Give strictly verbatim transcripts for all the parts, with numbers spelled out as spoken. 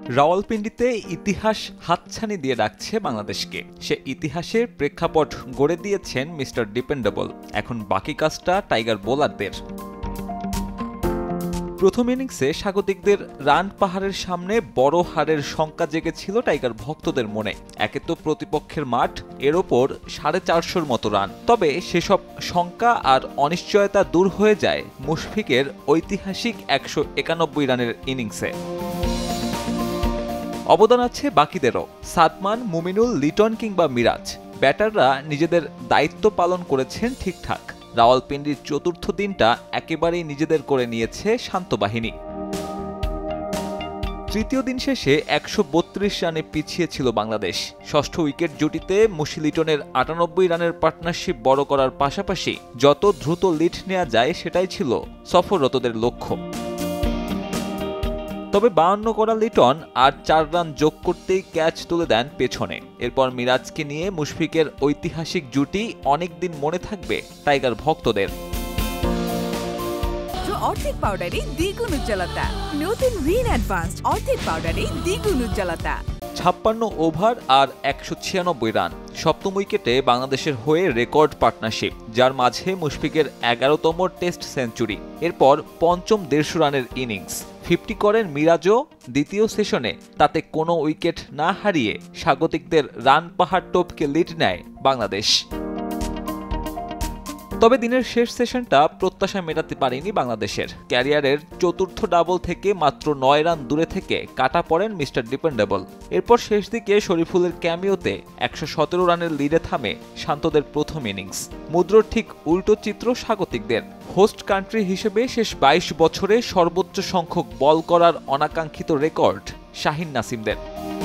রাওয়ালপিন্ডিতে ইতিহাস হাতছানি দিয়ে ডাকছে বাংলাদেশকে। সে ইতিহাসের প্রেক্ষাপট গড়ে দিয়েছেন মিস্টার ডিপেন্ডেবল। এখন বাকি কাজটা টাইগার বোলারদের। প্রথম ইনিংসে স্বাগতিকদের রান পাহাড়ের সামনে বড় হারের শঙ্কা জেগেছিল টাইগার ভক্তদের মনে। একে তো প্রতিপক্ষের মাঠ, এর ওপর সাড়ে চারশোর মতো রান। তবে সেসব শঙ্কা আর অনিশ্চয়তা দূর হয়ে যায় মুশফিকের ঐতিহাসিক একশো একানব্বই রানের ইনিংসে। অবদান আছে বাকিদেরও। সাদমান, মুমিনুল, লিটন কিংবা মিরাজ ব্যাটাররা নিজেদের দায়িত্ব পালন করেছেন ঠিকঠাক। রাওয়ালপিন্ডির চতুর্থ দিনটা একেবারেই নিজেদের করে নিয়েছে শান্ত বাহিনী। তৃতীয় দিন শেষে একশো বত্রিশ রানে পিছিয়ে ছিল বাংলাদেশ। ষষ্ঠ উইকেট জুটিতে মুশি লিটনের আটানব্বই রানের পার্টনারশিপ বড় করার পাশাপাশি যত দ্রুত লিড নেওয়া যায় সেটাই ছিল সফররতদের লক্ষ্য। তবে বাউন্ন করা লিটন আর চার রান যোগ করতেই ক্যাচ তুলে দেন পেছনে। এরপর মিরাজকে নিয়ে মুশফিকের ঐতিহাসিক জুটি অনেকদিন মনে থাকবে টাইগার ভক্তদের। অর্ধেক পাউডারে দ্বিগুণ উজ্জ্বলতা, নতুন রিন অ্যাডভান্সড অর্ধেক পাউডারে দ্বিগুণ উজ্জ্বলতা। ছাপ্পান্ন ওভার আর একশো ছিয়ানব্বই রান, সপ্তম উইকেটে বাংলাদেশের হয়ে রেকর্ড পার্টনারশিপ, যার মাঝে মুশফিকের এগারোতম টেস্ট সেঞ্চুরি। এরপর পঞ্চম দেড়শো রানের ইনিংস। ফিফটি করেন মিরাজও দ্বিতীয় সেশনে। তাতে কোনো উইকেট না হারিয়ে স্বাগতিকদের রান পাহাড় টপকে লিড নেয় বাংলাদেশ। তবে দিনের শেষ সেশনটা প্রত্যাশা মেটাতে পারেনি বাংলাদেশের। ক্যারিয়ারের চতুর্থ ডাবল থেকে মাত্র নয় রান দূরে থেকে কাটা পড়েন মিস্টার ডিপেন্ডেবল। এরপর শেষ দিকে শরীফুলের ক্যামিওতে একশো সতেরো রানের লিডে থামে শান্তদের প্রথম ইনিংস। মুদ্রার ঠিক উল্টো চিত্র স্বাগতিকদের। হোস্ট কান্ট্রি হিসেবে শেষ বাইশ বছরে সর্বোচ্চ সংখ্যক বল করার অনাকাঙ্ক্ষিত রেকর্ড শাহিন নাসিমদের।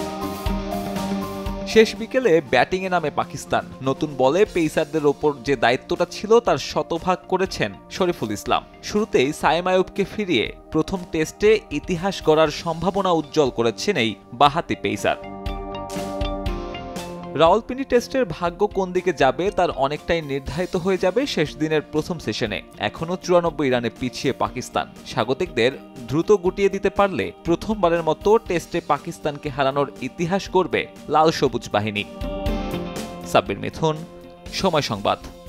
শেষ বিকেলে ব্যাটিংয়ে নামে পাকিস্তান। নতুন বলে পেসারদের ওপর যে দায়িত্বটা ছিল তার শতভাগ করেছেন শরীফুল ইসলাম। শুরুতেই সায়েম আইয়ুবকে ফিরিয়ে প্রথম টেস্টে ইতিহাস গড়ার সম্ভাবনা উজ্জ্বল করেছেন এই বাঁহাতি পেসার। রাওয়ালপিন্ডি টেস্টের ভাগ্য কোন দিকে যাবে তার অনেকটাই নির্ধারিত হয়ে যাবে শেষ দিনের প্রথম সেশনে। এখনও চুরানব্বই রানে পিছিয়ে পাকিস্তান। স্বাগতিকদের দ্রুত গুটিয়ে দিতে পারলে প্রথমবারের মতো টেস্টে পাকিস্তানকে হারানোর ইতিহাস গড়বে লাল সবুজ বাহিনী। সাব্বির মিথুন, সময় সংবাদ।